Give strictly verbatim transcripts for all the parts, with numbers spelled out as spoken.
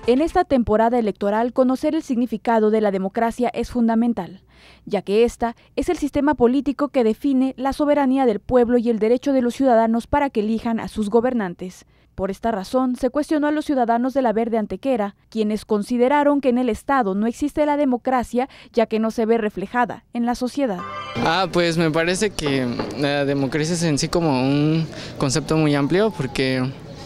En esta temporada electoral, conocer el significado de la democracia es fundamental, ya que esta es el sistema político que define la soberanía del pueblo y el derecho de los ciudadanos para que elijan a sus gobernantes. Por esta razón, se cuestionó a los ciudadanos de la Verde Antequera, quienes consideraron que en el Estado no existe la democracia, ya que no se ve reflejada en la sociedad. Ah, pues me parece que la democracia es en sí como un concepto muy amplio, porque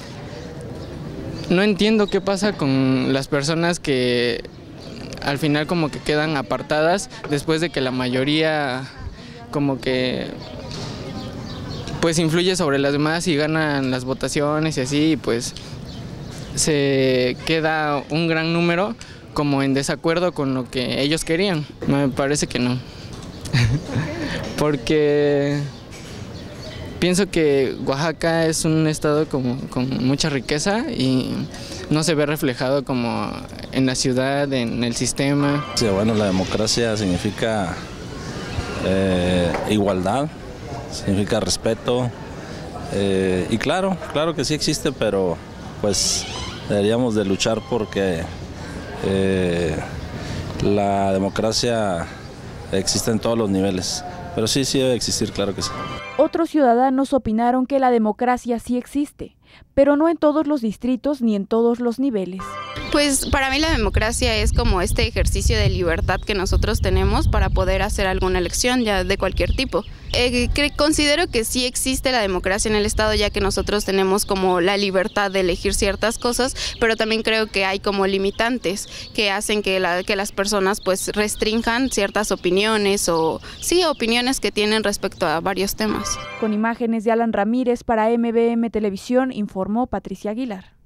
no entiendo qué pasa con las personas que al final como que quedan apartadas después de que la mayoría como que pues influye sobre las demás y ganan las votaciones y así, y pues se queda un gran número como en desacuerdo con lo que ellos querían. Me parece que no. Porque pienso que Oaxaca es un estado como, con mucha riqueza y no se ve reflejado como en la ciudad, en el sistema. Sí, bueno, la democracia significa eh, igualdad, significa respeto eh, y claro, claro que sí existe, pero pues deberíamos de luchar porque eh, la democracia existe en todos los niveles. Pero sí, sí debe existir, claro que sí. Otros ciudadanos opinaron que la democracia sí existe, pero no en todos los distritos ni en todos los niveles. Pues para mí la democracia es como este ejercicio de libertad que nosotros tenemos para poder hacer alguna elección ya de cualquier tipo. Eh, que considero que sí existe la democracia en el Estado, ya que nosotros tenemos como la libertad de elegir ciertas cosas, pero también creo que hay como limitantes que hacen que, la, que las personas pues restrinjan ciertas opiniones o sí, opiniones que tienen respecto a varios temas. Con imágenes de Alan Ramírez para M B M Televisión, informó Patricia Aguilar.